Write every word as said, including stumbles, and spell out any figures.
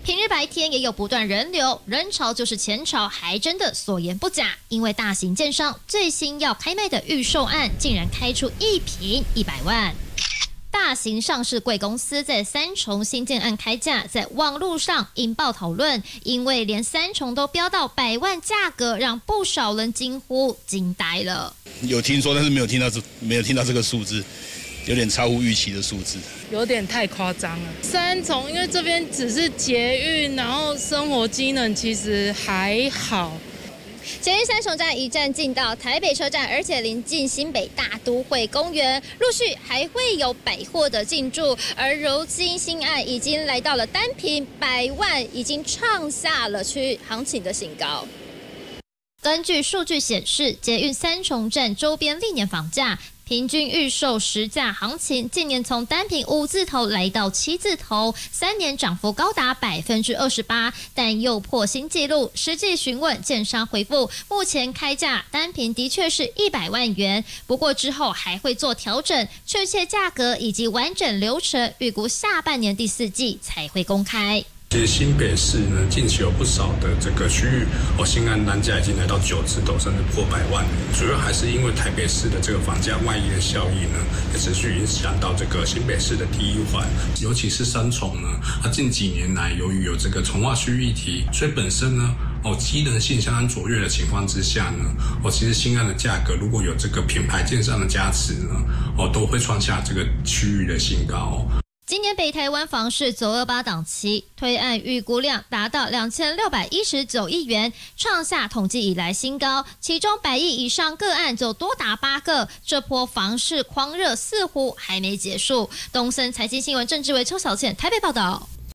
平日白天也有不断人流，人潮就是钱潮，还真的所言不假。因为大型建商最新要开卖的预售案，竟然开出一坪一百万。大型上市贵公司在三重新建案开价，在网络上引爆讨论，因为连三重都飙到百万价格，让不少人惊呼惊呆了。 有听说，但是没有听到这没有听到这个数字，有点超乎预期的数字， 有点太夸张了。三重因为这边只是捷运，然后生活机能其实还好。 捷运三重站一站进到台北车站，而且临近新北大都会公园，陆续还会有百货的进驻。而如今新案已经来到了单坪百万，已经创下了区域行情的新高。根据数据显示，捷运三重站周边历年房价平均预售实价行情，近年从单坪五字头来到七字头，三年涨幅高达百分之二十八，但又破新纪录。实际询问建商回复，目前开价单坪的确是一百万元，不过之后还会做调整，确切价格以及完整流程，预估下半年第四季才会公开。 其实新北市呢，近期有不少的这个区域哦，新案单价已经来到九字头，甚至破百万。主要还是因为台北市的这个房价外溢的效益呢，也持续影响到这个新北市的第一环，尤其是三重呢，它近几年来由于有这个重划区议题，所以本身呢，哦，机能性相当卓越的情况之下呢，哦，其实新案的价格如果有这个品牌建商的加持呢，哦，都会创下这个区域的新高哦。 今年北台湾房市九二八档期推案预估量达到两千六百一十九亿元，创下统计以来新高。其中百亿以上个案就多达八个。这波房市狂热似乎还没结束。东森财经新闻郑志伟、邱小倩台北报道。